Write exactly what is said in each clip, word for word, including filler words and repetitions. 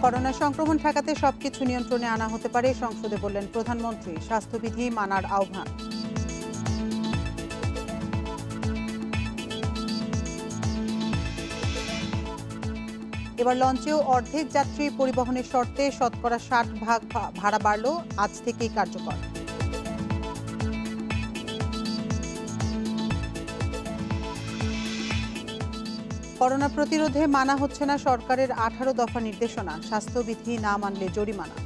Corona সংক্রমণ ঠেকাতে সবকিছু নিয়ন্ত্রণে আনা হতে পারে, সংসদে বললেন প্রধানমন্ত্রী। স্বাস্থ্যবিধি মানার আহ্বান। এবার লঞ্চেও অর্ধেক যাত্রী পরিবহনের শর্তে শতকরা ষাট ভাগ ভাড়া বাড়ল, আজ থেকেই কার্যকর। করোনা প্রতিরোধে মানা হচ্ছে না সরকারের আঠারো দফা নির্দেশনা, স্বাস্থ্যবিধি না মানলে জরিমানা।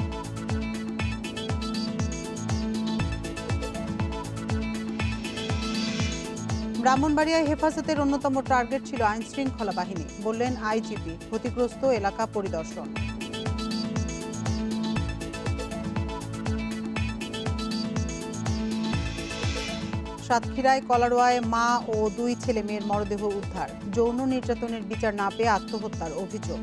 ব্রাহ্মণবাড়িয়ায় হেফাজতের অন্যতম টার্গেট ছিল আইন শৃঙ্খলা বাহিনী, বললেন আইজিপি। ক্ষতিগ্রস্ত এলাকা পরিদর্শন। সাতক্ষীরায় কলারোয়ায় মা ও দুই ছেলে মেয়ের মরদেহ উদ্ধার, যৌন নির্যাতনের বিচার না পেয়ে আত্মহত্যার অভিযোগ।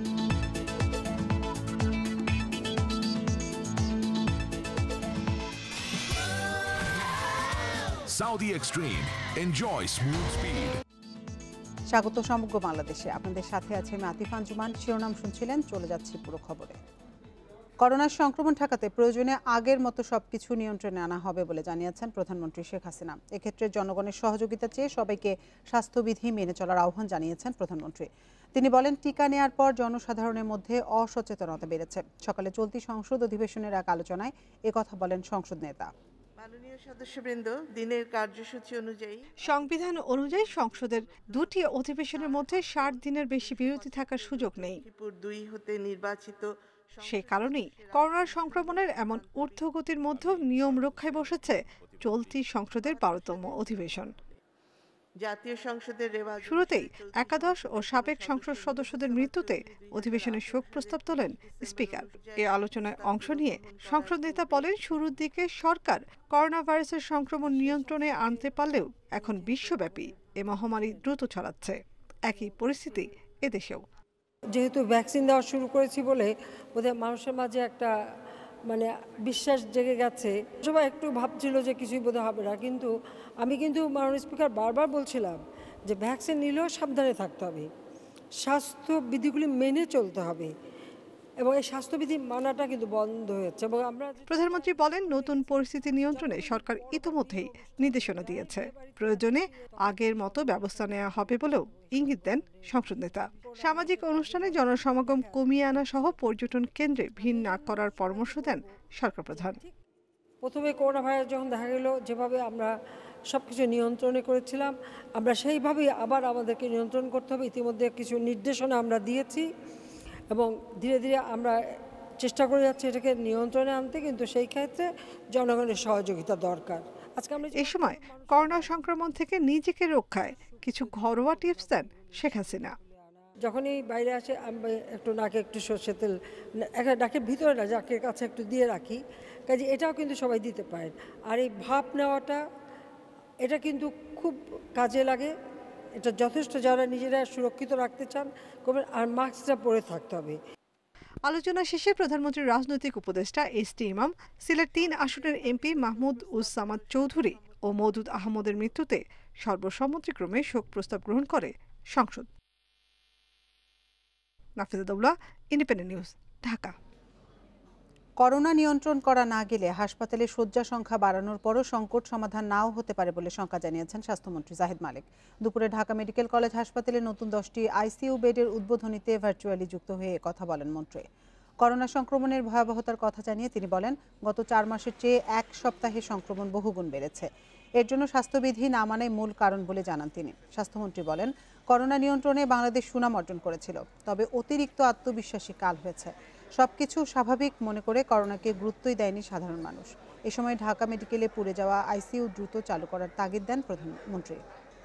Saudi Extreme. Enjoy smooth speed. স্বাগত সমগ্র বাংলাদেশে, আপনাদের সাথে আছে আমি আতিফা আঞ্জুমান। শিরোনাম শুনছিলেন, চলে যাচ্ছি পুরো খবরে। করোনার সংক্রমণ ঠেকাতে প্রয়োজনে আগের মতো সবকিছু নিয়ন্ত্রণে আনা হবে বলে জানিয়েছেন প্রধানমন্ত্রী শেখ হাসিনা। এক্ষেত্রে জনগণের সহযোগিতা চেয়ে সবাইকে স্বাস্থ্যবিধি মেনে চলার আহ্বান জানিয়েছেন প্রধানমন্ত্রী। তিনি বলেন, টিকা নেয়ার পর জনসাধারণের মধ্যে অসচেতনতা বেড়েছে। সকালে চলতি সংসদ অধিবেশনের এক আলোচনায় একথা বলেন সংসদ নেতা। মাননীয় সদস্যবৃন্দ, দিনের কার্যসূচি অনুযায়ী সংবিধান অনুযায়ী সংসদের দুটি অধিবেশনের মধ্যে ষাট দিনের বেশি বিরতি থাকার সুযোগ নেই। দুই হতে নির্বাচিত, সে কারণেই করোনা সংক্রমণের এমন ঊর্ধ্বগতির মধ্যেও নিয়ম রক্ষায় বসেছে চলতি সংসদের বারোতম অধিবেশন। জাতীয় সংসদের শুরুতেই একাদশ ও সাবেক সংসদ সদস্যদের মৃত্যুতে অধিবেশনের শোক প্রস্তাব তোলেন স্পিকার। এ আলোচনায় অংশ নিয়ে সংসদ নেতা বলেন, শুরুর দিকে সরকার করোনা ভাইরাসের সংক্রমণ নিয়ন্ত্রণে আনতে পারলেও এখন বিশ্বব্যাপী এ মহামারী দ্রুত ছড়াচ্ছে। একই পরিস্থিতি এদেশেও। যেহেতু ভ্যাকসিন দেওয়া শুরু করেছি বলে বোধহয় মানুষের মাঝে একটা মানে বিশ্বাস জেগে গেছে। সবাই একটু ভাবছিল যে কিছুই বোধহয় হবে না, কিন্তু আমি কিন্তু মাননীয় স্পিকার বারবার বলছিলাম যে ভ্যাকসিন নিলেও সাবধানে থাকতে হবে, স্বাস্থ্যবিধিগুলি মেনে চলতে হবে, এবং এই স্বাস্থ্যবিধি মানাটা কিন্তু বন্ধ হয়েছে। এবং আমরা প্রধানমন্ত্রী বলেন, নতুন পরিস্থিতি নিয়ন্ত্রণে সরকার ইতোমধ্যেই নির্দেশনা দিয়েছে, প্রয়োজনে আগের মতো ব্যবস্থা নেওয়া হবে বলেও ইঙ্গিত দেন সংসদ নেতা। সামাজিক অনুষ্ঠানে জনসমাগম কমিয়ে আনা সহ পর্যটন কেন্দ্রে ভিড় না করার পরামর্শ দেন সরকার প্রধান। প্রথমে করোনা ভাইরাস যখন দেখা গেল, যেভাবে আমরা সব কিছু নিয়ন্ত্রণে করেছিলাম, আমরা সেইভাবেই আবার আমাদেরকে নিয়ন্ত্রণ করতে হবে। ইতিমধ্যে কিছু নির্দেশনা আমরা দিয়েছি এবং ধীরে ধীরে আমরা চেষ্টা করে যাচ্ছি এটাকে নিয়ন্ত্রণে আনতে, কিন্তু সেই ক্ষেত্রে জনগণের সহযোগিতা দরকার। আজকে আমরা এই সময় করোনা সংক্রমণ থেকে নিজেকে রক্ষায় কিছু ঘরোয়া টিপস দেন শেখ হাসিনা। যখনই বাইরে আসে আমি একটু নাকে একটু সর্ষের তেল, একটা নাকের ভিতরে না, নাকের কাছে একটু দিয়ে রাখি, কাজে এটাও কিন্তু সবাই দিতে পারেন। আর এই ভাপ নেওয়াটা, এটা কিন্তু খুব কাজে লাগে। এটা যথেষ্ট, যারা নিজেরা সুরক্ষিত রাখতে চান করবেন, আর মাস্কটা পরে থাকতে হবে। আলোচনা শেষে প্রধানমন্ত্রীর রাজনৈতিক উপদেষ্টা এস টি ইমাম, সিলেট তিন আসনের এমপি মাহমুদ উস সামাদ চৌধুরী ও মওদুদ আহমদের মৃত্যুতে সর্বসম্মতিক্রমে শোক প্রস্তাব গ্রহণ করে সংসদ। Nafiza Doula, Independent news, Dhaka. Corona নিয়ন্ত্রণ করা না গেলে হাসপাতালে শয্যা সংখ্যা বাড়ানোর পরও সংকট সমাধান নাও হতে পারে বলে শঙ্কা জানিয়েছেন স্বাস্থ্যমন্ত্রী জাহিদ মালিক। দুপুরে ঢাকা মেডিকেল কলেজ হাসপাতালে নতুন দশটি আইসিইউ বেডের উদ্বোধনীতে ভার্চুয়ালি যুক্ত হয়ে কথা বলেন মন্ত্রী। করোনা সংক্রমণের ভয়াবহতার কথা জানিয়ে তিনি বলেন, গত চার মাসের চেয়ে এক সপ্তাহে সংক্রমণ বহুগুণ বেড়েছে। এর জন্য স্বাস্থ্যবিধি না মানাই মূল কারণ বলে জানান তিনি। স্বাস্থ্যমন্ত্রী বলেন, করোনা নিয়ন্ত্রণে বাংলাদেশ সুনাম অর্জন করেছিল, তবে অতিরিক্ত আত্মবিশ্বাসী কাল হয়েছে। সবকিছু স্বাভাবিক মনে করে করোনাকে গুরুত্বই দেয়নি সাধারণ মানুষ। এ সময় ঢাকা মেডিকেলে পুড়ে যাওয়া আইসিইউ দ্রুত চালু করার তাগিদ দেন প্রধানমন্ত্রী।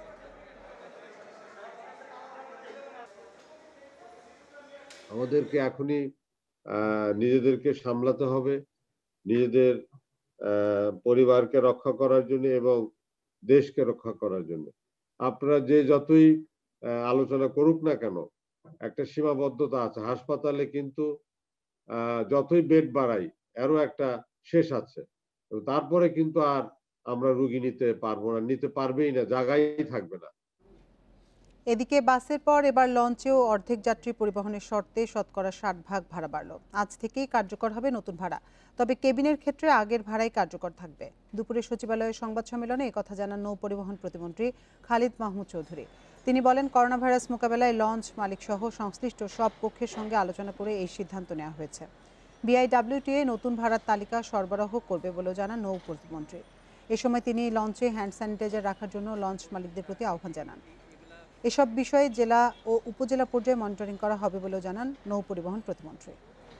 আমাদেরকে এখনই নিজেদেরকে সামলাতে হবে, নিজেদের পরিবারকে রক্ষা করার জন্য এবং দেশকে রক্ষা করার জন্য। আপনারা যে যতই আলোচনা করুক না কেন, একটা সীমাবদ্ধতা আছে। হাসপাতালে কিন্তু যতই বেড বাড়াই, এরও একটা শেষ আছে। তারপরে কিন্তু আর আমরা রোগী নিতে পারবো না, নিতে পারবেই না, জায়গায় থাকবে না। এদিকে বাসের পর এবার লঞ্চেও অর্ধেক যাত্রী পরিবহনের শর্তে শতকরা ষাট ভাগ ভাড়া বাড়ল। আজ থেকেই কার্যকর হবে নতুন ভাড়া, তবে কেবিনের ক্ষেত্রে আগের ভাড়াই কার্যকর থাকবে। দুপুরে সচিবালয়ের সংবাদ সম্মেলনে একথা জানান নৌ পরিবহন প্রতিমন্ত্রী খালিদ মাহমুদ চৌধুরী। তিনি বলেন, করোনা ভাইরাস মোকাবেলায় লঞ্চ মালিক সহ সংশ্লিষ্ট সব পক্ষের সঙ্গে আলোচনা করে এই সিদ্ধান্ত নেওয়া হয়েছে। বিআইডব্লিউটিএ নতুন ভাড়ার তালিকা সরবরাহ করবে বলেও জানান নৌ প্রতিমন্ত্রী। এ সময় তিনি লঞ্চে হ্যান্ড স্যানিটাইজার রাখার জন্য লঞ্চ মালিকদের প্রতি আহ্বান জানান। এসব বিষয়ে জেলা ও উপজেলা পর্যায়ে মনিটরিং করা হবে বলেও জানান নৌ পরিবহন প্রতিমন্ত্রী।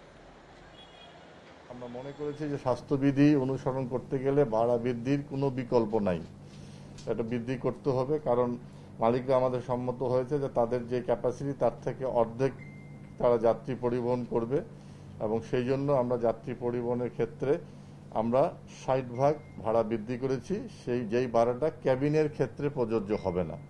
আমরা মনে করেছি যে স্বাস্থ্যবিধি অনুসরণ করতে গেলে ভাড়া বৃদ্ধির কোনো বিকল্প নাই, এটা বৃদ্ধি করতে হবে। কারণ মালিকরা আমাদের সম্মত হয়েছে যে তাদের যে ক্যাপাসিটি তার থেকে অর্ধেক তারা যাত্রী পরিবহন করবে, এবং সেই জন্য আমরা যাত্রী পরিবহনের ক্ষেত্রে আমরা ষাট ভাগ ভাড়া বৃদ্ধি করেছি। সেই যেই ভাড়াটা ক্যাবিনের ক্ষেত্রে প্রযোজ্য হবে না।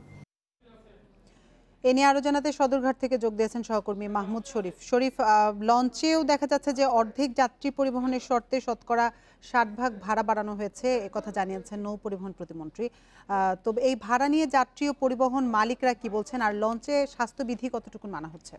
এ নিয়ে আরো জানাতে সদরঘাট থেকে যোগ দিয়েছেন সহকর্মী মাহমুদ শরীফ। শরীফ, লঞ্চেও দেখা যাচ্ছে যে অর্ধেক যাত্রী পরিবহনের শর্তে শতকরা ষাট ভাগ ভাড়া বাড়ানো হয়েছে, একথা জানিয়েছেন নৌ পরিবহন প্রতিমন্ত্রী। তবে এই ভাড়া নিয়ে যাত্রী ও পরিবহন মালিকরা কি বলছেন, আর লঞ্চে স্বাস্থ্যবিধি কতটুকু মানা হচ্ছে?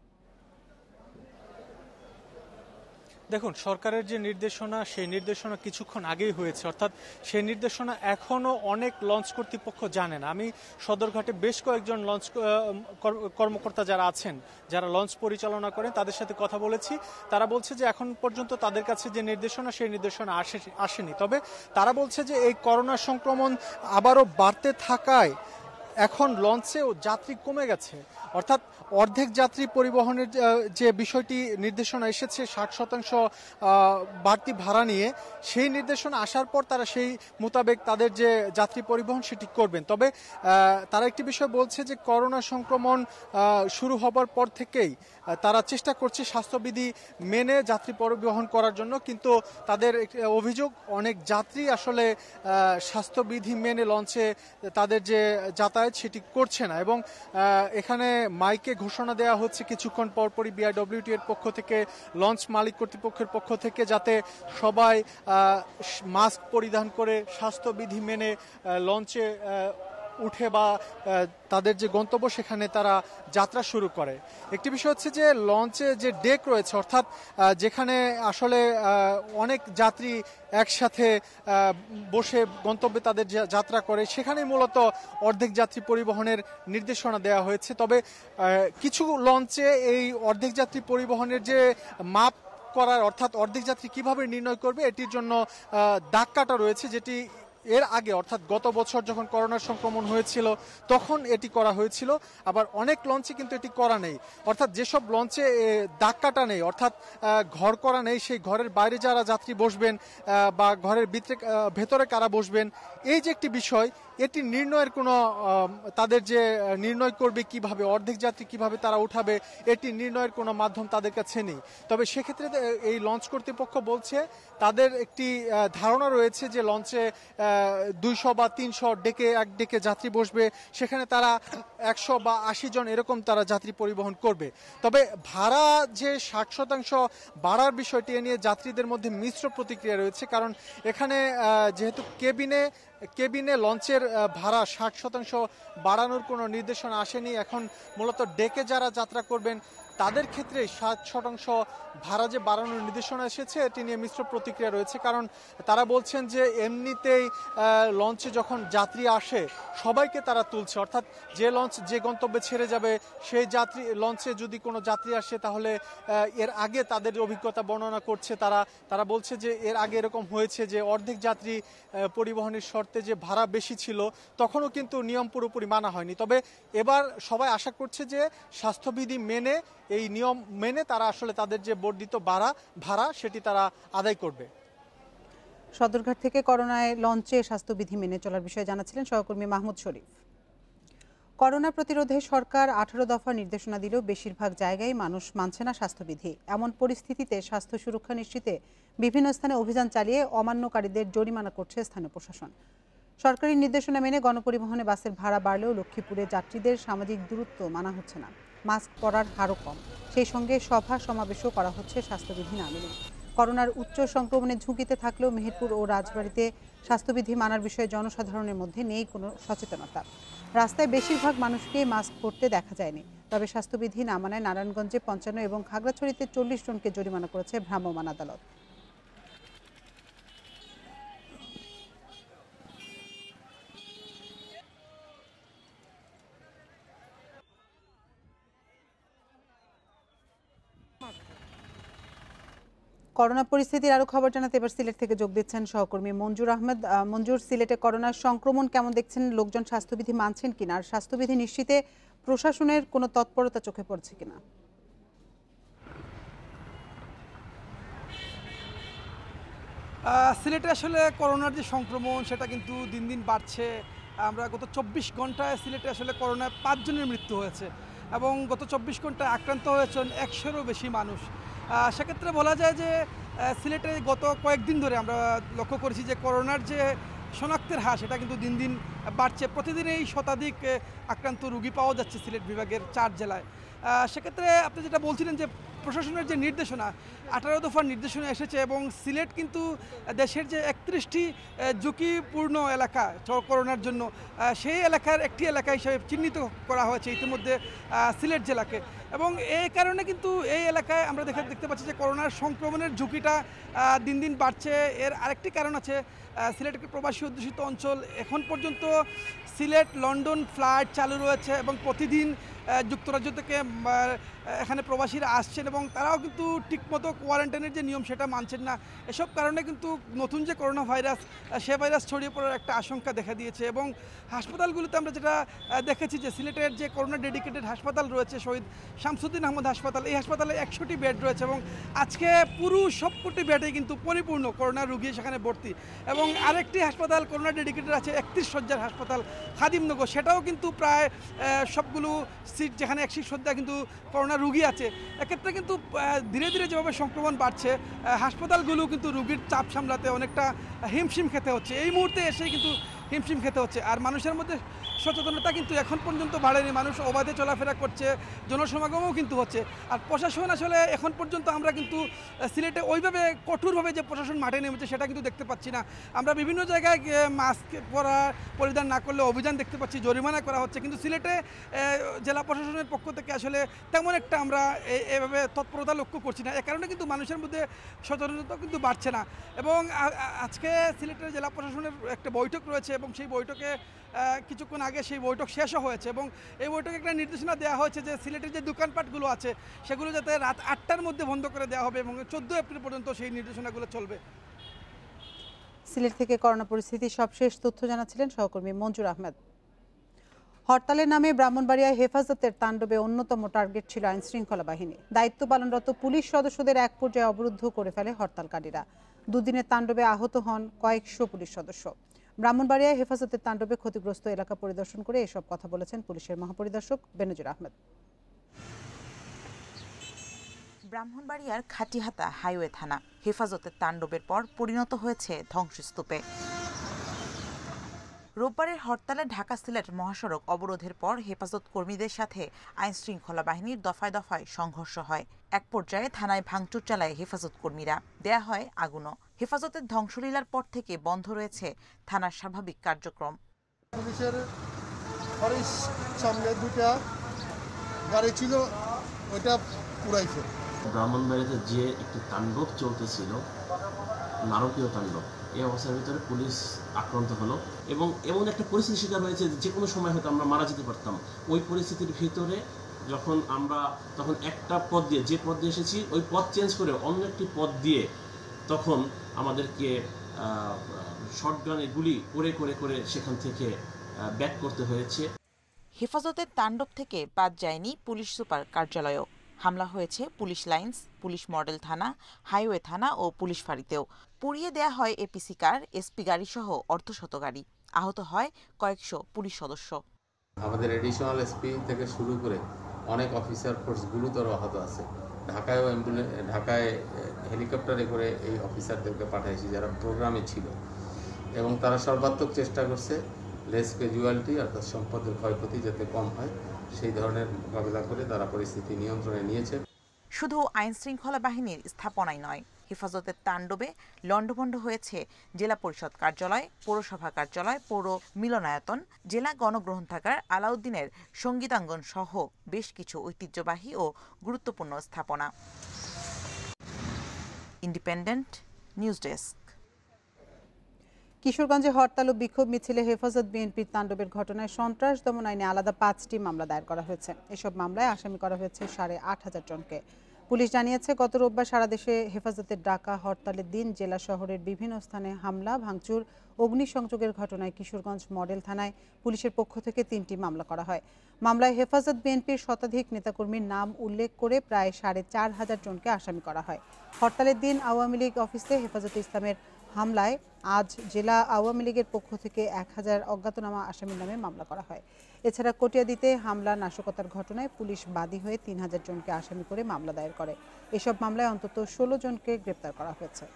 দেখুন, সরকারের যে নির্দেশনা সেই নির্দেশনা কিছুক্ষণ আগেই হয়েছে, অর্থাৎ সেই নির্দেশনা এখনও অনেক লঞ্চ কর্তৃপক্ষ জানে না। আমি সদরঘাটে বেশ কয়েকজন লঞ্চ কর্মকর্তা যারা আছেন, যারা লঞ্চ পরিচালনা করেন, তাদের সাথে কথা বলেছি। তারা বলছে যে এখন পর্যন্ত তাদের কাছে যে নির্দেশনা সেই নির্দেশনা আসে আসেনি তবে তারা বলছে যে এই করোনা সংক্রমণ আবারও বাড়তে থাকায় এখন লঞ্চেও যাত্রী কমে গেছে, অর্থাৎ অর্ধেক যাত্রী পরিবহনের যে বিষয়টি নির্দেশনা এসেছে ষাট শতাংশ বাড়তি ভাড়া নিয়ে, সেই নির্দেশনা আসার পর তারা সেই মোতাবেক তাদের যে যাত্রী পরিবহন সেটি করবেন। তবে তারা একটি বিষয় বলছে যে করোনা সংক্রমণ শুরু হবার পর থেকেই তারা চেষ্টা করছে স্বাস্থ্যবিধি মেনে যাত্রী পরিবহন করার জন্য, কিন্তু তাদের অভিযোগ অনেক যাত্রী আসলে স্বাস্থ্যবিধি মেনে লঞ্চে তাদের যে যাতায়াত সেটি করছে না। এবং এখানে মাইকে ঘোষণা দেওয়া হচ্ছে কিছুক্ষণ পরপরই বিআইডব্লিউটি এর পক্ষ থেকে, লঞ্চ মালিক কর্তৃপক্ষের পক্ষ থেকে, যাতে সবাই মাস্ক পরিধান করে স্বাস্থ্যবিধি মেনে লঞ্চে উঠে বা তাদের যে গন্তব্য সেখানে তারা যাত্রা শুরু করে। একটি বিষয় হচ্ছে যে লঞ্চে যে ডেক রয়েছে, অর্থাৎ যেখানে আসলে অনেক যাত্রী একসাথে বসে গন্তব্যে তাদের যাত্রা করে, সেখানে মূলত অর্ধেক যাত্রী পরিবহনের নির্দেশনা দেওয়া হয়েছে। তবে কিছু লঞ্চে এই অর্ধেক যাত্রী পরিবহনের যে মাপ করার, অর্থাৎ অর্ধেক যাত্রী কিভাবে নির্ণয় করবে এটির জন্য দাগ কাটা রয়েছে, যেটি এর আগে অর্থাৎ গত বছর যখন করোনার সংক্রমণ হয়েছিল তখন এটি করা হয়েছিল। আবার অনেক লঞ্চে কিন্তু এটি করা নেই, অর্থাৎ যেসব লঞ্চে দাগ কাটা নেই, অর্থাৎ ঘর করা নেই, সেই ঘরের বাইরে যারা যাত্রী বসবেন বা ঘরের ভিতরে ভেতরে কারা বসবেন, এই যে একটি বিষয়, এটি নির্ণয়ের কোনো তাদের যে নির্ণয় করবে কিভাবে, অর্ধেক যাত্রী কিভাবে তারা উঠাবে, এটি নির্ণয়ের কোনো মাধ্যম তাদের কাছে নেই। তবে সেক্ষেত্রে এই লঞ্চ কর্তৃপক্ষ বলছে তাদের একটি ধারণা রয়েছে যে লঞ্চে দুইশো বা তিনশো ডেকে এক ডেকে যাত্রী বসবে, সেখানে তারা একশো বা আশি জন এরকম তারা যাত্রী পরিবহন করবে। তবে ভাড়া যে ষাট শতাংশ বাড়ার বিষয়টি এ নিয়ে যাত্রীদের মধ্যে মিশ্র প্রতিক্রিয়া রয়েছে, কারণ এখানে যেহেতু কেবিনে কেবিনে লঞ্চের ভাড়া ষাট শতাংশ বাড়ানোর কোনো নির্দেশনা আসেনি, এখন মূলত ডেকে যারা যাত্রা করবেন তাদের ক্ষেত্রে ষাট শতাংশ ভাড়া যে বাড়ানোর নির্দেশনা এসেছে এটি নিয়ে মিশ্র প্রতিক্রিয়া রয়েছে। কারণ তারা বলছেন যে এমনিতেই লঞ্চে যখন যাত্রী আসে সবাইকে তারা তুলছে, অর্থাৎ যে লঞ্চ যে গন্তব্যে ছেড়ে যাবে সেই যাত্রী লঞ্চে যদি কোনো যাত্রী আসে তাহলে এর আগে তাদের অভিজ্ঞতা বর্ণনা করছে তারা তারা বলছে যে এর আগে এরকম হয়েছে যে অর্ধেক যাত্রী পরিবহনের শর্তে যে ভাড়া বেশি ছিল তখনও কিন্তু নিয়ম পুরোপুরি মানা হয়নি। তবে এবার সবাই আশা করছে যে স্বাস্থ্যবিধি মেনে, এই নিয়ম মেনে তারা আসলে তাদের যে বর্ধিত ভাড়া ভাড়া সেটি তারা আদায় করবে। সদরঘাট থেকে করোনায় লঞ্চে স্বাস্থ্যবিধি মেনে চলার বিষয়ে জানাচ্ছিলেন সহকর্মী মাহমুদ শরীফ। করোনা প্রতিরোধে সরকার আঠারো দফা নির্দেশনা দিলেও বেশিরভাগ জায়গায় মানুষ মানছে না স্বাস্থ্যবিধি। এমন পরিস্থিতিতে স্বাস্থ্য সুরক্ষা নিশ্চিতে বিভিন্ন স্থানে অভিযান চালিয়ে অমান্যকারীদের জরিমানা করছে স্থানীয় প্রশাসন। সরকারি নির্দেশনা মেনে গণপরিবহনে বাসের ভাড়া বাড়লেও লক্ষ্মীপুরে যাত্রীদের সামাজিক দূরত্ব মানা হচ্ছে না, মাস্ক পরার হারও কম, সেই সঙ্গে সভা সমাবেশও করা হচ্ছে স্বাস্থ্যবিধি না মেনে। করোনার উচ্চ সংক্রমণের ঝুঁকিতে থাকলেও মেহেরপুর ও রাজবাড়ীতে স্বাস্থ্যবিধি মানার বিষয়ে জনসাধারণের মধ্যে নেই কোনো সচেতনতা। রাস্তায় বেশিরভাগ মানুষকেই মাস্ক পরতে দেখা যায়নি। তবে স্বাস্থ্যবিধি না মানায় নারায়ণগঞ্জে পঞ্চান্ন এবং খাগড়াছড়িতে চল্লিশ জনকে জরিমানা করেছে ভ্রাম্যমাণ আদালত। করোনা পরিস্থিতির আরো খবর জানাতে এবার সিলেট থেকে যোগ দিচ্ছেন সহকর্মী মঞ্জুর আহমেদ। মঞ্জুর, সিলেটে করোনার সংক্রমণ কেমন দেখছেন? লোকজন স্বাস্থ্যবিধি মানছেন কিনা, আর স্বাস্থ্যবিধি নিশ্চিতে প্রশাসনের কোনো তৎপরতা চোখে পড়ছে কিনা? সিলেটে আসলে করোনার যে সংক্রমণ সেটা কিন্তু দিন দিন বাড়ছে। আমরা গত চব্বিশ ঘন্টায় সিলেটে আসলে করোনায় পাঁচজনের মৃত্যু হয়েছে এবং গত চব্বিশ ঘন্টায় আক্রান্ত হয়েছেন একশোরও বেশি মানুষ। সেক্ষেত্রে বলা যায় যে সিলেটে গত কয়েকদিন ধরে আমরা লক্ষ্য করেছি যে করোনার যে শনাক্তের হার সেটা কিন্তু দিন দিন বাড়ছে। প্রতিদিনেই শতাধিক আক্রান্ত রোগী পাওয়া যাচ্ছে সিলেট বিভাগের চার জেলায়। সেক্ষেত্রে আপনি যেটা বলছিলেন যে প্রশাসনের যে নির্দেশনা, আঠারো দফার নির্দেশনা এসেছে এবং সিলেট কিন্তু দেশের যে একত্রিশটি ঝুঁকিপূর্ণ এলাকা করোনার জন্য, সেই এলাকার একটি এলাকা হিসেবে চিহ্নিত করা হয়েছে ইতিমধ্যে সিলেট জেলাকে। এবং এই কারণে কিন্তু এই এলাকায় আমরা দেখে দেখতে পাচ্ছি যে করোনার সংক্রমণের ঝুঁকিটা দিন দিন বাড়ছে। এর আরেকটি কারণ আছে, সিলেট একটি প্রবাসী অধ্যুষিত অঞ্চল। এখন পর্যন্ত সিলেট লন্ডন ফ্লাইট চালু রয়েছে এবং প্রতিদিন যুক্তরাজ্য থেকে এখানে প্রবাসীরা আসছেন এবং তারাও কিন্তু ঠিকমতো কোয়ারেন্টাইনের যে নিয়ম সেটা মানছেন না। এসব কারণে কিন্তু নতুন যে করোনা ভাইরাস, সে ভাইরাস ছড়িয়ে পড়ার একটা আশঙ্কা দেখা দিয়েছে। এবং হাসপাতালগুলোতে আমরা যেটা দেখেছি যে সিলেটের যে করোনা ডেডিকেটেড হাসপাতাল রয়েছে শহীদ শামসুদ্দিন আহমদ হাসপাতাল, এই হাসপাতালে একশোটি বেড রয়েছে এবং আজকে পুরো সবকটি বেডে কিন্তু পরিপূর্ণ করোনা রোগী সেখানে ভর্তি। এবং আরেকটি হাসপাতাল করোনা ডেডিকেটেড আছে একত্রিশ শয্যার হাসপাতাল খাদিমনগর, সেটাও কিন্তু প্রায় সবগুলো সিট যেখানে একশো শয্যা কিন্তু করোনা রোগী আছে। এক্ষেত্রে কিন্তু ধীরে ধীরে যেভাবে সংক্রমণ বাড়ছে, হাসপাতালগুলো কিন্তু রোগীর চাপ সামলাতে অনেকটা হিমশিম খেতে হচ্ছে। এই মুহূর্তে এসেই কিন্তু হিমশিম খেতে হচ্ছে। আর মানুষের মধ্যে সচেতনতা কিন্তু এখন পর্যন্ত বাড়েনি, মানুষ অবাধে চলাফেরা করছে, জনসমাগমও কিন্তু হচ্ছে। আর প্রশাসন আসলে এখন পর্যন্ত আমরা কিন্তু সিলেটে ওইভাবে কঠোরভাবে যে প্রশাসন মাঠে নেমেছে সেটা কিন্তু দেখতে পাচ্ছি না। আমরা বিভিন্ন জায়গায় মাস্ক পরা পরিধান না করলে অভিযান দেখতে পাচ্ছি, জরিমানা করা হচ্ছে, কিন্তু সিলেটে জেলা প্রশাসনের পক্ষ থেকে আসলে তেমন একটা আমরা এভাবে তৎপরতা লক্ষ্য করছি না। এ কারণে কিন্তু মানুষের মধ্যে সচেতনতা কিন্তু বাড়ছে না। এবং আজকে সিলেটের জেলা প্রশাসনের একটা বৈঠক রয়েছে এবং সেই বৈঠকে কিছুক্ষণ আগে সেই বৈঠক শেষও হয়েছে এবং এই বৈঠকে একটা নির্দেশনা দেওয়া হয়েছে যে সিলেটের যে দোকানপাটগুলো আছে সেগুলো যাতে রাত আটটার মধ্যে বন্ধ করে দেওয়া হবে এবং চোদ্দোই এপ্রিল পর্যন্ত সেই নির্দেশনাগুলো চলবে। সিলেট থেকে করোনা পরিস্থিতির সবশেষ তথ্য জানাচ্ছিলেন সহকর্মী মঞ্জুর আহমেদ। হরতালের নামে ব্রাহ্মণবাড়িয়ায় হেফাজতের তাণ্ডবে অন্যতম টার্গেট ছিল আইন শৃঙ্খলা বাহিনী। দায়িত্ব পালনরত পুলিশ সদস্যদের এক পর্যায়ে অবরুদ্ধ করে ফেলে হরতালকারীরা। দুদিনের তাণ্ডবে আহত হন কয়েকশো পুলিশ সদস্য। ব্রাহ্মণবাড়িয়ায় হেফাজতের তাণ্ডবে ক্ষতিগ্রস্ত এলাকা পরিদর্শন করে এসব কথা বলেছেন পুলিশের মহাপরিদর্শক বেনজির আহমেদ। ব্রাহ্মণবাড়িয়ার খাটিহাতা হাইওয়ে থানা হেফাজতের তাণ্ডবের পর পরিণত হয়েছে ধ্বংসস্তূপে। রোববারের হরতালে ঢাকা সিলেট মহাসড়ক অবরোধের পর হেফাজত কর্মীদের সাথে আইন শৃঙ্খলা বাহিনীর দফায় দফায় সংঘর্ষ হয়। এক পর্যায়ে থানায় ভাঙচুর চালায় হেফাজত কর্মীরা, দেয়া হয় আগুনও। হেফাজতের ধ্বংসলীলার পর থেকে বন্ধ রয়েছে থানার স্বাভাবিক কার্যক্রম। পুলিশের সামনে দুটা গাড়ি ছিল, ওইটা পুরাইছে। ব্রাহ্মণবাড়িতে যে একটি তাণ্ডব চলতেছিল, নারকীয় তাণ্ডব, এই অবস্থার ভিতরে পুলিশ আক্রান্ত হলো এবং এমন একটা পরিস্থিতির শিকার হয়েছে যে কোনো সময় হয়তো আমরা মারা যেতে পারতাম। ওই পরিস্থিতির ভিতরে যখন আমরা তখন একটা পথ দিয়ে যে পথ দিয়ে এসেছি ওই পথ চেঞ্জ করে অন্য একটি পথ দিয়ে তখন আমাদেরকে শটগানে গুলি করে করে করে সেখান থেকে ব্যাক করতে হয়েছে। হেফাজতের তাণ্ডব থেকে বাদ যায়নি পুলিশ সুপার কার্যালয়ও। হামলা হয়েছে পুলিশ লাইন্স, পুলিশ মডেল থানা, হাইওয়ে থানা ও পুলিশ ফাঁড়িতেও। পুড়িয়ে দেয়া হয় এপিসি কার, এসপি গাড়ি সহ অর্ধশত গাড়ি। আহত হয় কয়েকশো পুলিশ সদস্য। আমাদের এডিশনাল এসপি থেকে শুরু করে অনেক অফিসার ফোর্স গুরুতর আহত আছে। ঢাকায়ও অ্যাম্বুলেন্স ঢাকায় হেলিকপ্টারে করে এই অফিসারদেরকে পাঠাইছি যারা প্রোগ্রামে ছিল এবং তারা সর্বাত্মক চেষ্টা করছে লেস ক্যাজুয়ালিটি অর্থাৎ সম্পদের ক্ষয়ক্ষতি যাতে কম হয় সেই ধরনের মোকাবিলা করে তারা পরিস্থিতি নিয়ন্ত্রণে নিয়েছে। শুধু আইন শৃঙ্খলা বাহিনীর স্থাপনাই নয়, হেফাজতের তাণ্ডবে লণ্ডভণ্ড হয়েছে জেলা পরিষদ কার্যালয়, পৌরসভা কার্যালয়, পৌর মিলনায়তন, জেলা গণগ্রন্থাগার, আলাউদ্দিনের সঙ্গীতাঙ্গন সহ বেশ কিছু ঐতিহ্যবাহী ও গুরুত্বপূর্ণ স্থাপনা। Independent news desk. কিশোরগঞ্জে হরতাল ও বিক্ষোভ মিছিলে হেফাজত বিএনপির তাণ্ডবের ঘটনায় সন্ত্রাস দমন আইনে আলাদা পাঁচটি মামলা দায়ের করা হয়েছে। এসব মামলায় আসামি করা হয়েছে সাড়ে আট হাজার জনকে। পুলিশ জানিয়েছে, গত রোববার সারা দেশে হেফাজতের ডাকা হরতালের দিন জেলা শহরের বিভিন্ন স্থানে হামলা, ভাঙচুর, অগ্নিসংযোগের ঘটনায় কিশোরগঞ্জ মডেল থানায় পুলিশের পক্ষ থেকে তিনটি মামলা করা হয়। মামলায় হেফাজত বিএনপির শতাধিক নেতাকর্মীর নাম উল্লেখ করে প্রায় সাড়ে চার হাজার জনকে আসামি করা হয়। হরতালের দিন আওয়ামী লীগ অফিসে হেফাজতে ইসলামের হামলায় আজ জেলা আওয়ামী লীগের পক্ষ থেকে এক হাজার অজ্ঞাতনামা আসামির নামে মামলা করা হয়। এছাড়া কটিয়াদীতে হামলা, নাশকতার ঘটনায় পুলিশ বাদী হয়ে তিন হাজার জনকে আসামি করে মামলা দায়ের করে। এসব মামলায় অন্তত ষোলো জনকে গ্রেপ্তার করা হয়েছে।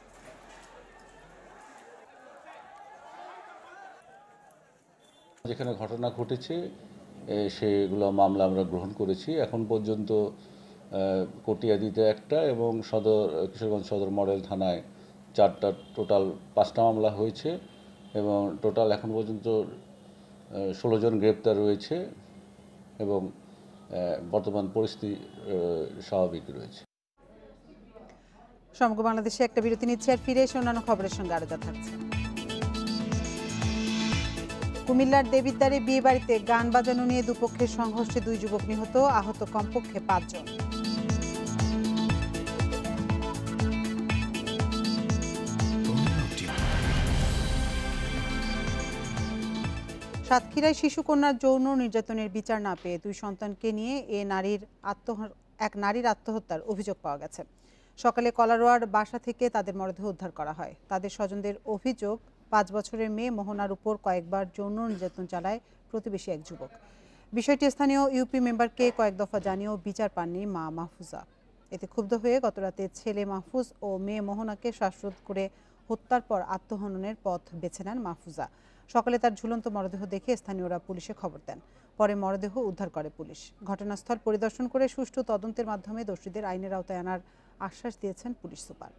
যেখানে ঘটনা ঘটেছে সেগুলো মামলা আমরা গ্রহণ করেছি। এখন পর্যন্ত কটিয়াদীতে একটা এবং সদর কিশোরগঞ্জ সদর মডেল থানায় চারটা, টোটাল পাঁচটা মামলা হয়েছে এবং টোটাল এখন পর্যন্ত ষোলো জন গ্রেপ্তার রয়েছে এবং বর্তমান পরিস্থিতি স্বাভাবিক রয়েছে। সমগ্র বাংলাদেশে একটা বিরতি নিচ্ছে, আর ফিরে এসে অন্যান্য খবরের সঙ্গে আরো যা থাকছে। কুমিল্লার দেবিদ্বারে বিয়ে বাড়িতে গান বাজানো নিয়ে দুপক্ষের সংঘর্ষে দুই যুবক নিহত, আহত কমপক্ষে পাঁচজন। সাতক্ষীরায় শিশুকন্যার যৌন নির্যাতনের বিচার না পেয়ে দুই সন্তানকে নিয়ে এ নারীর আত্ম এক নারীর আত্মহত্যার অভিযোগ পাওয়া গেছে। সকালে কলারোয়ার বাসা থেকে তাদের মরদেহ উদ্ধার করা হয়। তাদের স্বজনদের অভিযোগ, পাঁচ বছরের মেয়ে মোহনার উপর কয়েকবার যৌন নির্যাতন চালায় প্রতিবেশী এক যুবক। বিষয়টি স্থানীয় ইউপি মেম্বারকে কয়েক দফা জানিয়েও বিচার পাননি মা মাহফুজা। এতে ক্ষুব্ধ হয়ে গতরাতে ছেলে মাহফুজ ও মেয়ে মোহনাকে শ্বাসরোধ করে হত্যার পর আত্মহননের পথ বেছে নেন মাহফুজা। সকালে তার ঝুলন্ত মরদেহ দেখে স্থানীয়রা পুলিশে খবর দেন। পরে মরদেহ উদ্ধার করে পুলিশ। ঘটনাস্থল পরিদর্শন করে সুষ্ঠু তদন্তের মাধ্যমে দোষীদের আইনের আওতায় আনার আশ্বাস দিয়েছেন পুলিশ সুপার।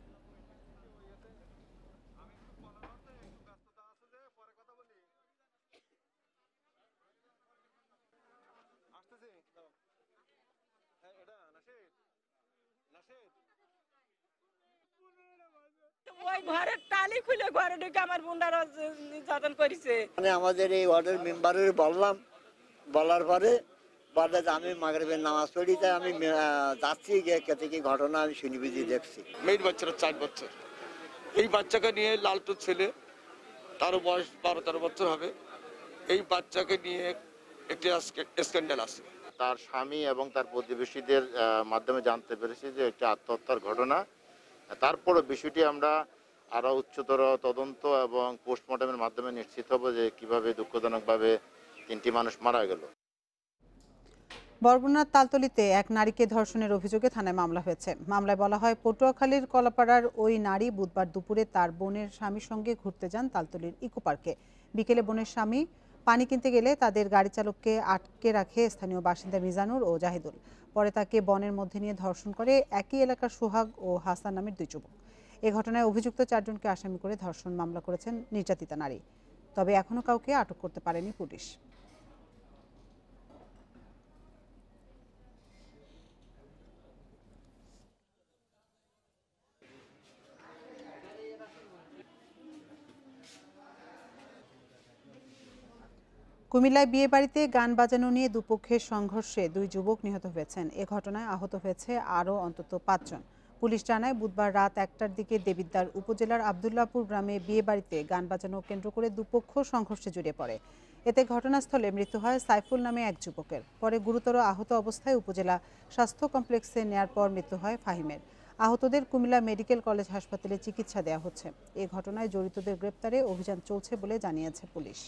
ওই ঘরের টালি খুলে ঘরে ঢুকে আমার বোনরা নির্যাতন করেছে। মানে আমাদের এই ওয়ার্ডের মেম্বারের বললাম, বলার পরে বলে যে আমি মাগরিবের নামাজ পড়ি, তাই আমি যাচ্ছি গিয়ে কেটে কি ঘটনা আমি শুনি বুঝি দেখছি। মেয়ের বাচ্চারা চার বছর, এই বাচ্চাকে নিয়ে লালটু ছেলে, তারও বয়স বারো তেরো বছর হবে, এই বাচ্চাকে নিয়ে একটি স্ক্যান্ডাল আছে। তার স্বামী এবং তার প্রতিবেশীদের মাধ্যমে জানতে পেরেছি যে একটি আত্মহত্যার ঘটনা। তারপরে বিষয়টি আমরা আরো উচ্চতর তদন্ত এবং পোস্টমর্টমের মাধ্যমে নিশ্চিত হব যে কিভাবে দুঃখজনকভাবে তিনটি মানুষ মারা গেল। বরগুনার তালতলিতে এক নারীকে ধর্ষণের অভিযোগে থানায় মামলা হয়েছে। মামলায় বলা হয়, পটুয়াখালীর কলাপাড়ার ওই নারী বুধবার দুপুরে তার বোনের স্বামীর সঙ্গে ঘুরতে যান তালতলির ইকো পার্কে। বিকেলে বোনের স্বামী পানি কিনতে গেলে তাদের গাড়ি চালককে আটকে রাখে স্থানীয় বাসিন্দা মিজানুর ও জাহিদুল। পরে তাকে বনের মধ্যে নিয়ে ধর্ষণ করে একই এলাকার সোহাগ ও হাসান নামের দুই যুবক। এ ঘটনায় অভিযুক্ত চারজনকে আসামি করে ধর্ষণ মামলা করেছেন নির্যাতিতা নারী। তবে এখনো কাউকে আটক করতে পারেনি পুলিশ। কুমিল্লায় বিয়ে বাড়িতে গান বাজানো নিয়ে দুপক্ষের সংঘর্ষে দুই যুবক নিহত হয়েছেন। এ ঘটনায় আহত হয়েছে আরও অন্তত পাঁচজন। পুলিশ জানায়, বুধবার রাত একটার দিকে দেবিদ্বার উপজেলার আবদুল্লাপুর গ্রামে বিয়ে বাড়িতে গান বাজানো কেন্দ্র করে দুপক্ষ সংঘর্ষে জড়িয়ে পড়ে। এতে ঘটনাস্থলে মৃত্যু হয় সাইফুল নামে এক যুবকের। পরে গুরুতর আহত অবস্থায় উপজেলা স্বাস্থ্য কমপ্লেক্সে নেয়ার পর মৃত্যু হয় ফাহিমের। আহতদের কুমিল্লা মেডিকেল কলেজ হাসপাতালে চিকিৎসা দেওয়া হচ্ছে। এ ঘটনায় জড়িতদের গ্রেপ্তারে অভিযান চলছে বলে জানিয়েছে পুলিশ।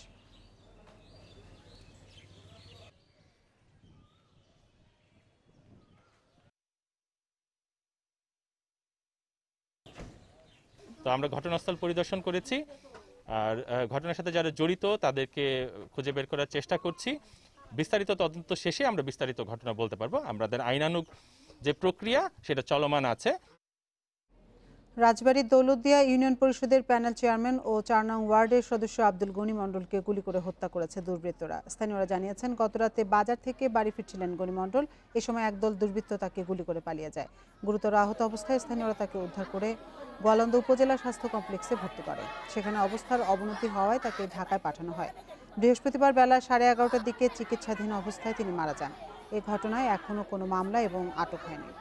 তো আমরা ঘটনাস্থল পরিদর্শন করেছি, আর ঘটনার সাথে যারা জড়িত তাদেরকে খুঁজে বের করার চেষ্টা করছি। বিস্তারিত তদন্ত শেষে আমরা বিস্তারিত ঘটনা বলতে পারবো। আমাদের আইনানুগ যে প্রক্রিয়া সেটা চলমান আছে। রাজবাড়ীর দৌলতদিয়া ইউনিয়ন পরিষদের প্যানেল চেয়ারম্যান ও চার নং ওয়ার্ডের সদস্য আব্দুল গনি মণ্ডলকে গুলি করে হত্যা করেছে দুর্বৃত্তরা। স্থানীয়রা জানিয়েছেন, গতরাতে বাজার থেকে বাড়ি ফিরছিলেন গনি মণ্ডল। এ সময় একদল দুর্বৃত্ত তাকে গুলি করে পালিয়ে যায়। গুরুতর আহত অবস্থায় স্থানীয়রা তাকে উদ্ধার করে গোয়ালন্দ উপজেলা স্বাস্থ্য কমপ্লেক্সে ভর্তি করে। সেখানে অবস্থার অবনতি হওয়ায় তাকে ঢাকায় পাঠানো হয়। বৃহস্পতিবার বেলা সাড়ে এগারোটার দিকে চিকিৎসাধীন অবস্থায় তিনি মারা যান। এ ঘটনায় এখনও কোনো মামলা এবং আটক হয়নি।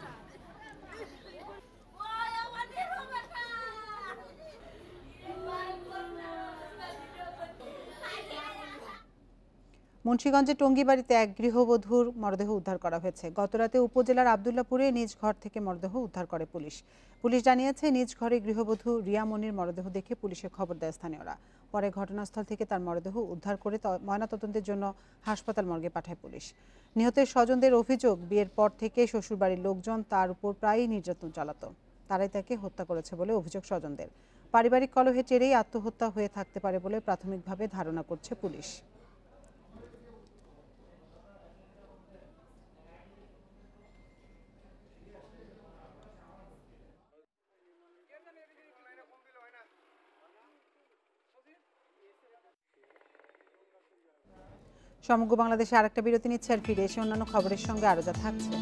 মুন্সিগঞ্জের টঙ্গীবাড়িতে এক গৃহবধূর মরদেহ উদ্ধার করা হয়েছে। গতরাতে উপজেলার আবদুল্লাপুরে নিজ ঘর থেকে মরদেহ উদ্ধার করে পুলিশ। পুলিশ জানিয়েছে, নিজ ঘরে গৃহবধূ রিয়া মনির মরদেহ দেখে পুলিশে খবর দেয় স্থানীয়রা। পরে ঘটনাস্থল থেকে তার মরদেহ উদ্ধার করে ময়নাতদন্তের জন্য হাসপাতাল মর্গে পাঠায় পুলিশ। নিহতের স্বজনদের অভিযোগ, বিয়ের পর থেকে শ্বশুরবাড়ির লোকজন তার উপর প্রায়ই নির্যাতন চালাত। তারাই তাকে হত্যা করেছে বলে অভিযোগ স্বজনদের। পারিবারিক কলহের জেরেই আত্মহত্যা হয়ে থাকতে পারে বলে প্রাথমিকভাবে ধারণা করছে পুলিশ। সমগ্র বাংলাদেশে আরেকটা বিরতি নিচ্ছে, আর ফিরে এসে অন্যান্য খবরের সঙ্গে আরো যা থাকছে।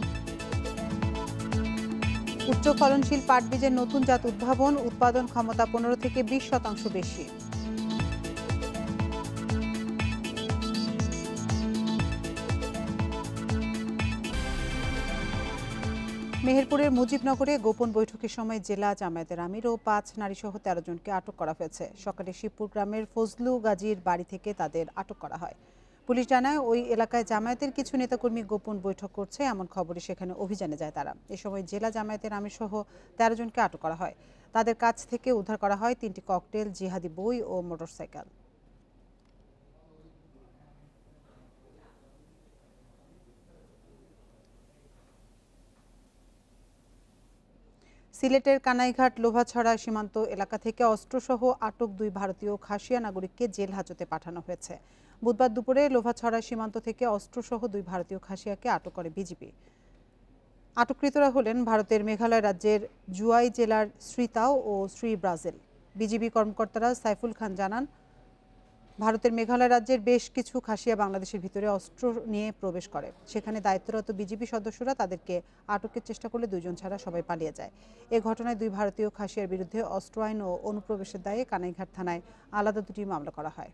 উচ্চ ফলনশীল পাট বীজের নতুন জাত উদ্ভাবন, উৎপাদন ক্ষমতা পনেরো থেকে বিশ শতাংশ বেশি। মেহেরপুরের মুজিবনগরে গোপন বৈঠকের সময় জেলা জামায়াতের আমির ও পাঁচ নারীসহ তেরো জনকে আটক করা হয়েছে। সকালে শিবপুর গ্রামের ফজলু গাজীর বাড়ি থেকে তাদের আটক করা হয়। পুলিশ জানায়, ওই এলাকায় জামায়াতের কিছু নেতাকর্মী গোপন বৈঠক করছে এমন খবরে সেখানে অভিযানে যায় তারা। এ সময় জেলা জামায়াতের আমির সহ তেরো জনকে আটক করা হয়। তাদের কাছ থেকে উদ্ধার করা হয় তিনটি ককটেল, জিহাদি বই ও মোটরসাইকেল। সিলেটের কানাইঘাট লোভাছড়া সীমান্ত এলাকা থেকে অস্ত্রসহ আটক দুই ভারতীয় খাসিয়া নাগরিককে জেল হাজতে পাঠানো হয়েছে। বুধবার দুপুরে লোভাছড়া সীমান্ত থেকে অস্ত্রসহ দুই ভারতীয় খাসিয়াকে আটক করে বিজিবি। আটককৃতরা হলেন ভারতের মেঘালয় রাজ্যের জুয়াই জেলার শ্রীতাও ও শ্রী ব্রাজিল। বিজিবি কর্মকর্তারা সাইফুল খান জানান, ভারতের মেঘালয় রাজ্যের বেশ কিছু খাসিয়া বাংলাদেশের ভিতরে অস্ত্র নিয়ে প্রবেশ করে। সেখানে দায়িত্বরত বিজিবি সদস্যরা তাদেরকে আটকের চেষ্টা করলে দুইজন ছাড়া সবাই পালিয়ে যায়। এ ঘটনায় দুই ভারতীয় খাসিয়ার বিরুদ্ধে অস্ত্র আইন ও অনুপ্রবেশের দায়ে কানাইঘাট থানায় আলাদা দুটি মামলা করা হয়।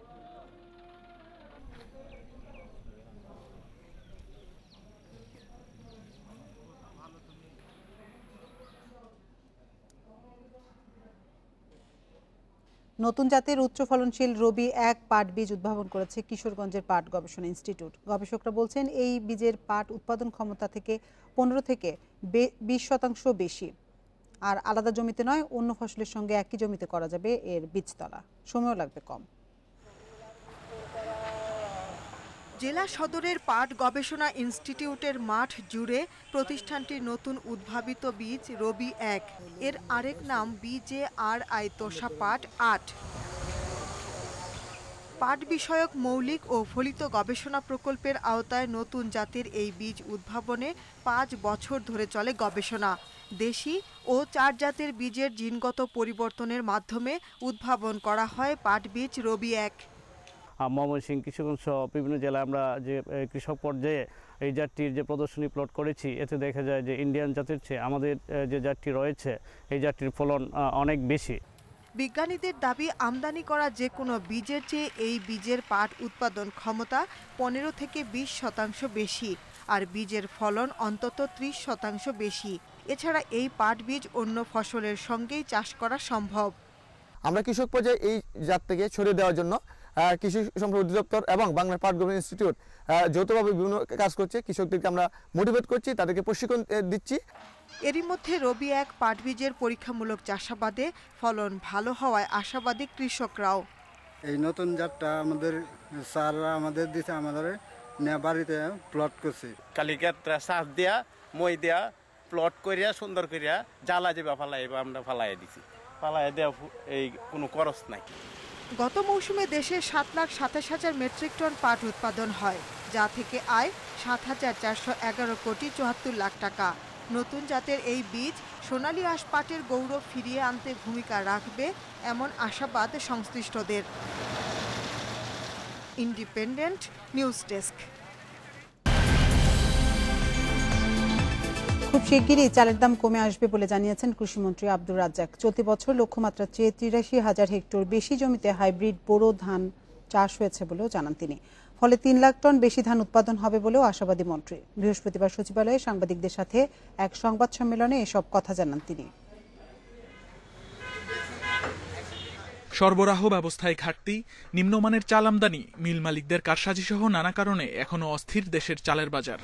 নতুন জাতের উচ্চ ফলনশীল রবি এক পাট বীজ উদ্ভাবন করেছে কিশোরগঞ্জের পাট গবেষণা ইনস্টিটিউট। গবেষকরা বলছেন, এই বীজের পাট উৎপাদন ক্ষমতা থেকে পনেরো থেকে বিশ শতাংশ বেশি। আর আলাদা জমিতে নয়, অন্য ফসলের সঙ্গে একই জমিতে করা যাবে এর বীজতলা, সময়ও লাগবে কম। জেলা সদরের পাট গবেষণা ইনস্টিটিউটের মাঠ জুড়ে প্রতিষ্ঠানটির নতুন উদ্ভাবিত বীজ রবি এক, এর আরেক নাম বিজে আর আই তোষা পাট আট। পাট বিষয়ক মৌলিক ও ফলিত গবেষণা প্রকল্পের আওতায় নতুন জাতের এই বীজ উদ্ভাবনে পাঁচ বছর ধরে চলে গবেষণা। দেশি ও চার জাতের বীজের জিনগত পরিবর্তনের মাধ্যমে উদ্ভাবন করা হয় পাট বীজ রবি এক। ময়মনসিংহ, কিশোরগঞ্জ সহ বিভিন্ন জেলায় আমরা যে কৃষক পর্যায়ে এই জাতটির যে প্রদর্শনী প্লট করেছি, এতে দেখা যায় যে ইন্ডিয়ান জাতের চেয়ে আমাদের যে জাতটি রয়েছে এই জাতটির ফলন অনেক বেশি। বিজ্ঞানীদের দাবি, আমদানি করা যে কোনো বীজের চেয়ে এই বীজের পাট উৎপাদন ক্ষমতা পনেরো থেকে বিশ শতাংশ বেশি, আর বীজের ফলন অন্তত ত্রিশ শতাংশ বেশি। এছাড়া এই পাট বীজ অন্য ফসলের সঙ্গেই চাষ করা সম্ভব। আমরা কৃষক পর্যায়ে এই জাতটাকে ছড়িয়ে দেওয়ার জন্য কৃষি সম্পদ অধিদপ্তর এবং বাংলা পাট গবেষণা ইনস্টিটিউট যৌথভাবে বিভিন্ন কাজ করছে। কৃষকদেরকে আমরা মোটিভেট করছি, তাদেরকে প্রশিক্ষণ দিচ্ছি। এরই মধ্যে রবি এক পাট বীজের পরীক্ষামূলক চাষাবাদে ফলন ভালো হওয়ায় আশাবাদী কৃষকরাও। এই নতুন জাতটা আমাদের স্যাররা আমাদের দিতে আমাদের বাড়িতে প্লট করছে। কালিকাত চাষ দিয়া মই দিয়া প্লট করিয়া সুন্দর করিয়া জ্বালা যাবা ফালাই আমরা ফালাই দিছি, ফালাই দেওয়া এই কোনো খরচ নাই। গত মৌসুমে দেশে সাত লাখ সাতাশ হাজার মেট্রিক টন পাট উৎপাদন হয়, যা থেকে আয় সাত হাজার চারশো এগারো কোটি চুয়াত্তর লাখ টাকা। নতুন জাতের এই বীজ সোনালী আঁশ পাটের গৌরব ফিরিয়ে আনতে ভূমিকা রাখবে এমন আশাবাদ সংশ্লিষ্টদের। Independent news desk. খুব শিগগিরই চালের দাম কমে আসবে বলে জানিয়েছেন কৃষিমন্ত্রী আব্দুর রাজ্জাক। চলতি বছর লক্ষ্যমাত্রার চেয়ে তিরাশি হাজার হেক্টর বেশি জমিতে হাইব্রিড বোরো ধান চাষ হয়েছে বলেও জানান তিনি। ফলে তিন লাখ টন বেশি ধান উৎপাদন হবে বলেও আশাবাদী মন্ত্রী। বৃহস্পতিবার সচিবালয়ে সাংবাদিকদের সাথে এক সংবাদ সম্মেলনে এসব কথা জানান তিনি। সরবরাহ ব্যবস্থায় ঘাটতি, নিম্নমানের চাল আমদানি, মিল মালিকদের কারসাজি সহ নানা কারণে এখনো অস্থির দেশের চালের বাজার।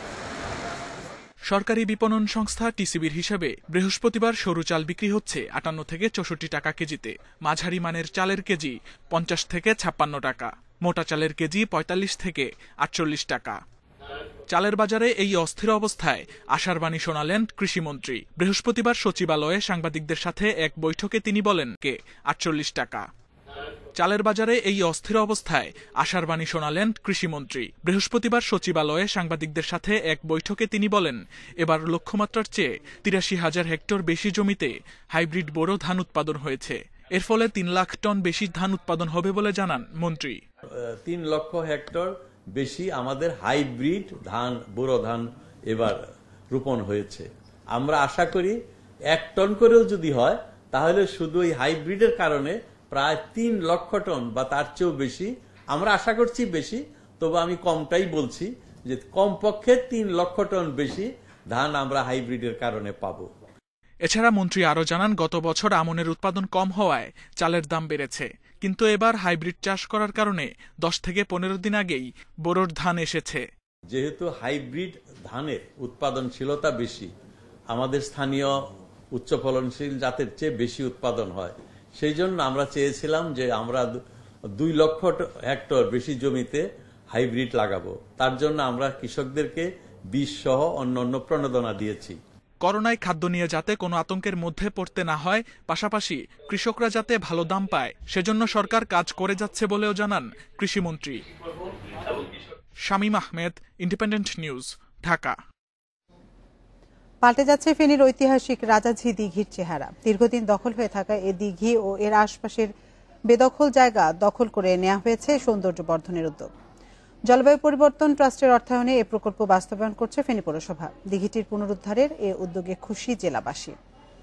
সরকারি বিপণন সংস্থা টিসিবির হিসাবে বৃহস্পতিবার সরু চাল বিক্রি হচ্ছে আটান্ন থেকে চৌষট্টি টাকা কেজিতে, মাঝারি মানের চালের কেজি পঞ্চাশ থেকে ছাপ্পান্ন টাকা, মোটা চালের কেজি পঁয়তাল্লিশ থেকে আটচল্লিশ টাকা। চালের বাজারে এই অস্থির অবস্থায় আশার বাণী শোনালেন কৃষিমন্ত্রী। বৃহস্পতিবার সচিবালয়ে সাংবাদিকদের সাথে এক বৈঠকে তিনি বলেন কে আটচল্লিশ টাকা। চালের বাজারে এই অস্থির অবস্থায় আশার বাণী শোনালেন কৃষিমন্ত্রী। বৃহস্পতিবার সচিবালয়ে সাংবাদিকদের সাথে এক বৈঠকে তিনি বলেন, এবার লক্ষ্যমাত্রার চেয়ে তিরাশি হাজার হেক্টর বেশি জমিতে হাইব্রিড বোরো ধান উৎপাদন হয়েছে। এর ফলে তিন লাখ টন বেশি ধান উৎপাদন হবে বলে জানান মন্ত্রী। তিন লক্ষ হেক্টর বেশি আমাদের হাইব্রিড ধান বোরো ধান এবার রোপণ হয়েছে। আমরা আশা করি এক টন করেও যদি হয় তাহলে শুধু এই হাইব্রিডের কারণে প্রায় তিন লক্ষ টন বা তার চেয়েও বেশি, আমরা আশা করছি বেশি, তবে আমি কমটাই বলছি যে কমপক্ষে তিন লক্ষ টন বেশি ধান আমরা হাইব্রিডের কারণে পাবো। এছাড়া মন্ত্রী আরো জানান, গত বছর আমনের উৎপাদন কম হওয়ায় চালের দাম বেড়েছে, কিন্তু এবার হাইব্রিড চাষ করার কারণে দশ থেকে পনেরো দিন আগেই বোরোর ধান এসেছে। যেহেতু হাইব্রিড ধানের উৎপাদনশীলতা বেশি, আমাদের স্থানীয় উচ্চ ফলনশীল জাতের চেয়ে বেশি উৎপাদন হয়, সেই জন্য আমরা চেয়েছিলাম যে আমরা দুই লক্ষ হেক্টর বেশি জমিতে হাইব্রিড লাগাবো। তার জন্য আমরা কৃষকদেরকে বীজ সহ অন্যান্য প্রণোদনা দিয়েছি। করোনায় খাদ্য নিয়ে যাতে কোনো আতঙ্কের মধ্যে পড়তে না হয়, পাশাপাশি কৃষকরা যাতে ভালো দাম পায়, সেজন্য সরকার কাজ করে যাচ্ছে বলেও জানান কৃষিমন্ত্রী। Shamim Ahmed, Independent news, Dhaka. পাল্টে যাচ্ছে ফেনীর ঐতিহাসিক রাজাঝি দিঘির চেহারা। দীর্ঘদিন দখল হয়ে থাকা এ দিঘি ও এর আশপাশের বেদখল জায়গা দখল করে নেওয়া হয়েছে সৌন্দর্য বর্ধনের উদ্যোগ। জলবায়ু পরিবর্তন ট্রাস্টের অর্থায়নে এ প্রকল্প বাস্তবায়ন করছে ফেনী পৌরসভা। দিঘিটির পুনরুদ্ধারের এ উদ্যোগে খুশি জেলাবাসী।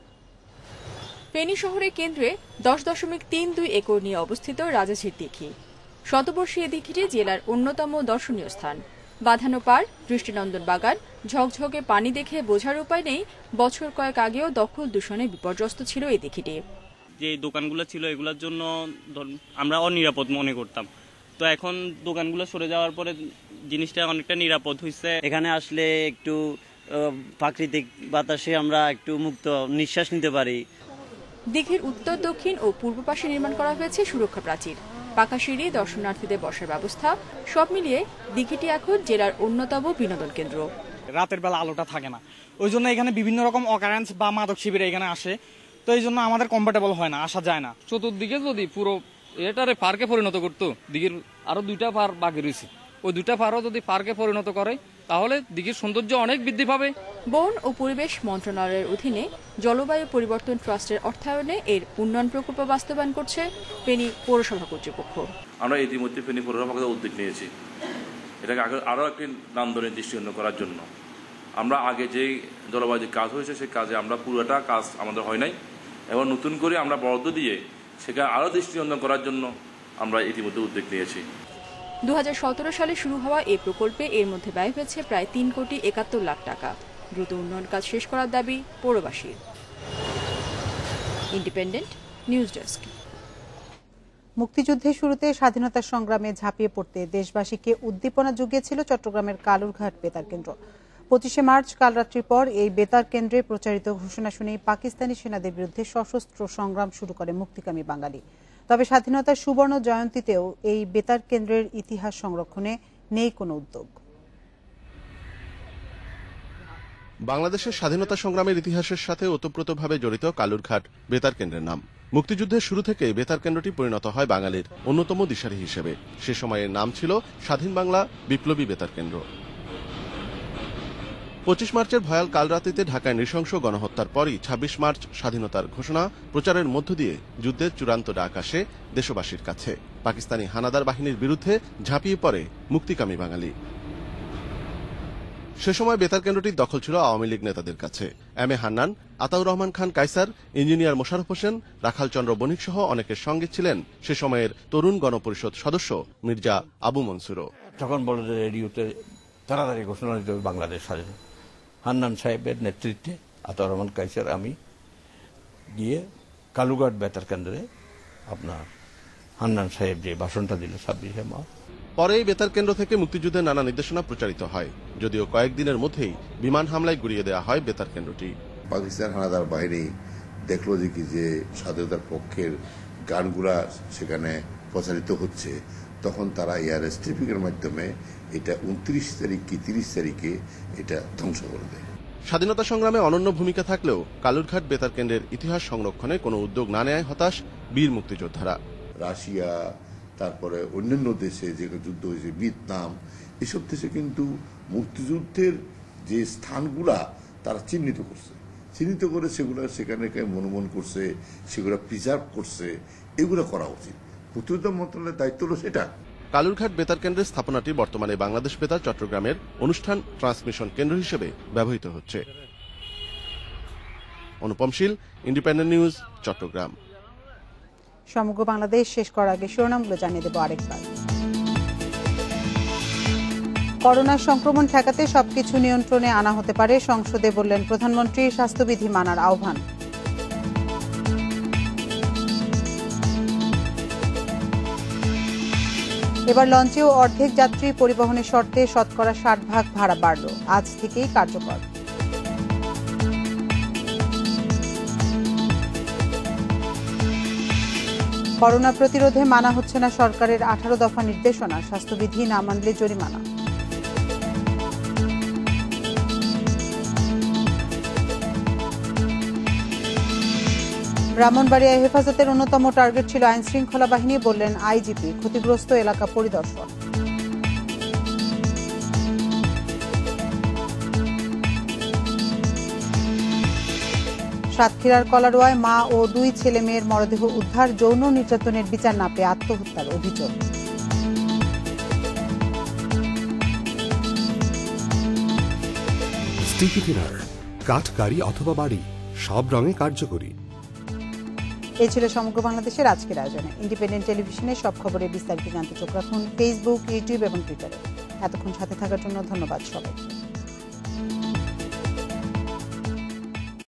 ফেনী শহরের কেন্দ্রে দশ দশমিক তিন দুই একর নিয়ে অবস্থিত রাজাঝির দিঘি। শতবর্ষী এ দিঘিটি জেলার অন্যতম দর্শনীয় স্থান। বাঁধানো পার, দৃষ্টিনন্দন বাগান, ঝকঝকে পানি দেখে বোঝার উপায় নেই বছর কয়েক আগেও দখল দূষণে বিপর্যস্ত ছিল এই দিঘিটি। যে দোকানগুলো ছিল এগুলোর জন্য আমরা অনিরাপদ মনে করতাম, তো এখন দোকানগুলো সরে যাওয়ার পরে জিনিসটা অনেকটা নিরাপদ হয়েছে। এখানে আসলে একটু প্রাকৃতিক বাতাসে আমরা একটু মুক্ত নিঃশ্বাস নিতে পারি। দিঘির উত্তর, দক্ষিণ ও পূর্ব পাশে নির্মাণ করা হয়েছে সুরক্ষা প্রাচীর, পাকা সিঁড়ি, দর্শনার্থীদের বসার ব্যবস্থা, সব মিলিয়ে দিঘিটি এখন জেলার অন্যতম বিনোদন কেন্দ্র। রাতের বেলা আলোটা থাকে না, ওই জন্য এখানে বিভিন্ন রকম অকারেন্স বা মাদক শিবির এখানে আসে, তো এই জন্য আমাদের কমফোর্টেবল হয় না, আসা যায় না। চতুর্দিকে যদি পুরো এটারে পার্কে পরিণত করতো, দিঘির আরো দুইটা পার বাকি রয়েছে, ওই দুইটা পারও যদি পার্কে পরিণত করে তাহলে দিঘির সৌন্দর্য অনেক বৃদ্ধি পাবে। বন ও পরিবেশ মন্ত্রণালয়ের অধীনে জলবায়ু পরিবর্তন ট্রাস্টের অর্থায়নে এর উন্নয়ন প্রকল্প বাস্তবায়ন করছে ফেনী পৌরসভা কর্তৃপক্ষ। আমরা ইতিমধ্যে ফেনী পৌরসভা উদ্যোগ নিয়েছি এটাকে আরো একটি নান্দনিক দৃষ্টিনন্দন করার জন্য। আমরা আগে যে জলবায়ু কাজ হয়েছে সেই কাজে আমরা পুরোটা কাজ আমাদের হয় নাই, এবং নতুন করে আমরা বরাদ্দ দিয়ে সেটা আরো দৃষ্টিনন্দন করার জন্য আমরা ইতিমধ্যে উদ্যোগ নিয়েছি। দু হাজার সতেরো সালে শুরু হওয়া এই প্রকল্পে এর মধ্যে ব্যয় হয়েছে প্রায় তিন কোটি একাত্তর লাখ টাকা। দ্রুত উন্নয়ন কাজ শেষ করার দাবি পৌরবাসীর। Independent news desk. মুক্তিযুদ্ধের শুরুতে স্বাধীনতা সংগ্রামে ঝাঁপিয়ে পড়তে দেশবাসীকে উদ্দীপনা জুগিয়েছিল চট্টগ্রামের কালুরঘাট বেতার কেন্দ্র। পঁচিশে মার্চ কালরাত্রির পর এই বেতার কেন্দ্রে প্রচারিত ঘোষণা শুনেই পাকিস্তানি সেনাদের বিরুদ্ধে সশস্ত্র সংগ্রাম শুরু করে মুক্তিকামী বাঙালি। তবে স্বাধীনতার সুবর্ণ জয়ন্তীতেও এই বেতার কেন্দ্রের ইতিহাস সংরক্ষণে নেই কোনো উদ্যোগ। বাংলাদেশের স্বাধীনতা সংগ্রামের ইতিহাসের সাথে ওতপ্রোতভাবে জড়িত কালুরঘাট বেতার কেন্দ্রের নাম। মুক্তিযুদ্ধের শুরু থেকে বেতার কেন্দ্রটি পরিণত হয় বাঙালির অন্যতম দিশারি হিসেবে। সে সময়ের নাম ছিল স্বাধীন বাংলা বিপ্লবী বেতার কেন্দ্র। পঁচিশ মার্চের ভয়াল কালরাত্রিতে ঢাকায় নৃশংস গণহত্যার পরই ছাব্বিশ মার্চ স্বাধীনতার ঘোষণা প্রচারের মধ্য দিয়ে যুদ্ধের চূড়ান্ত ডাক আসে দেশবাসীর কাছে। পাকিস্তানি হানাদার বাহিনীর বিরুদ্ধে ঝাঁপিয়ে পড়ে মুক্তিকামী বাঙালি। সে সময় বেতার কেন্দ্রটির দখল ছিল আওয়ামী লীগ নেতাদের কাছে। M A Hannan, Ataur Rahman Khan Kaiser, engineer Mosharraf Hossain, Rakhal Chandra Banik সহ অনেকের সঙ্গে ছিলেন সে সময়ের তরুণ গণপরিষদ সদস্য মির্জা আবু মনসুরও। তখন বলে যে রেডিওতে তাড়াতাড়ি ঘোষণা দিতে হবে বাংলাদেশ স্বাধীন। হান্নান সাহেবের নেতৃত্বে আতাউর রহমান কায়সার আমি গিয়ে কালুঘাট বেতার কেন্দ্রে আপনার হান্নান সাহেব যে ভাষণটা দিল ছাব্বিশে মার্চ, পরে এই বেতার কেন্দ্র থেকে মুক্তিযুদ্ধের নানা নির্দেশনা প্রচারিত হয়, যদিও কয়েকদিনের মধ্যেই বিমান হামলায় গুড়িয়ে দেওয়া হয় বেতার কেন্দ্রটি। পাকিস্তান হানাদার বাহিনী দেখলো যে কি যে স্বাধীনতার পক্ষের গানগুলা সেখানে প্রচারিত হচ্ছে, তখন তারা এয়ার স্ট্রিপিংয়ের মাধ্যমে এটা উনত্রিশ তারিখ কি তিরিশ তারিখে এটা ধ্বংস করে দেয়। স্বাধীনতা সংগ্রামে অনন্য ভূমিকা থাকলেও কালুরঘাট বেতার কেন্দ্রের ইতিহাস সংরক্ষণে কোনো উদ্যোগ না নেয় হতাশ বীর মুক্তিযোদ্ধারা। রাশিয়া, তারপরে অন্যান্য দেশে যে যুদ্ধ হয়েছে, ভিয়েতনাম, এসব দেশে কিন্তু মুক্তিযুদ্ধের যে স্থানগুলা তারা চিহ্নিত করছে, চিহ্নিত করে সেগুলো সেখানে মনোমন করছে, সেগুলো প্রিজার্ভ করছে। এগুলো করা উচিত, মুক্তিযোদ্ধা মন্ত্রণালয়ের দায়িত্ব হলো সেটা। কালুরঘাট বেতার কেন্দ্রের স্থাপনাটি বর্তমানে বাংলাদেশ বেতার চট্টগ্রামের অনুষ্ঠান ট্রান্সমিশন কেন্দ্র হিসেবে ব্যবহৃত হচ্ছে। Anupam Shil, Independent news, Chittagong. সমগ্র বাংলাদেশ শেষ করার আগে শিরোনামগুলো জানিয়ে দেব আরেকবার। করোনা সংক্রমণ ঠেকাতে সবকিছু নিয়ন্ত্রণে আনা হতে পারে, সংসদে বললেন প্রধানমন্ত্রী। স্বাস্থ্যবিধি মানার আহ্বান। এবার লঞ্চেও অর্ধেক যাত্রী পরিবহনের শর্তে শতকরা ষাট ভাগ ভাড়া বাড়ল, আজ থেকেই কার্যকর। করোনা প্রতিরোধে মানা হচ্ছে না সরকারের আঠারো দফা নির্দেশনা, স্বাস্থ্যবিধি না মানলে জরিমানা। ব্রাহ্মণবাড়িয়ায় হেফাজতের অন্যতম টার্গেট ছিল আইন শৃঙ্খলা বাহিনী, বললেন আইজিপি। ক্ষতিগ্রস্ত এলাকা পরিদর্শন। সাতক্ষীরার কলারোয়ায় মা ও দুই ছেলে মেয়ের মরদেহ উদ্ধার, যৌন নির্যাতনের বিচার না পেয়ে আত্মহত্যার অভিযোগ। স্টিকি ক্লিনার, কাঠ, গাড়ি অথবা বাড়ি, সব রঙে কার্যকরী। এই ছিল সমগ্র বাংলাদেশের আজকের আয়োজনে। ইন্ডিপেন্ডেন্ট টেলিভিশনের সব খবরের বিস্তারিত জানতে চোখ রাখুন ফেসবুক, ইউটিউব এবং টুইটারে। এতক্ষণ সাথে থাকার জন্য ধন্যবাদ সবাইকে।